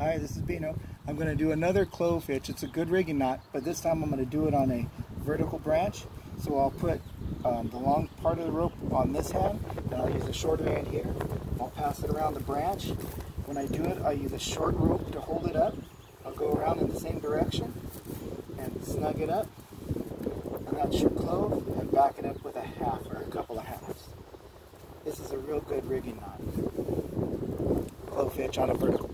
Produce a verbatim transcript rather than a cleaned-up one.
Hi, this is Bino. I'm going to do another clove hitch. It's a good rigging knot, but this time I'm going to do it on a vertical branch. So I'll put um, the long part of the rope on this hand, and I'll use the shorter end here. I'll pass it around the branch. When I do it, I'll use a short rope to hold it up. I'll go around in the same direction and snug it up, and that's your clove, and back it up with a half or a couple of halves. This is a real good rigging knot. Clove hitch on a vertical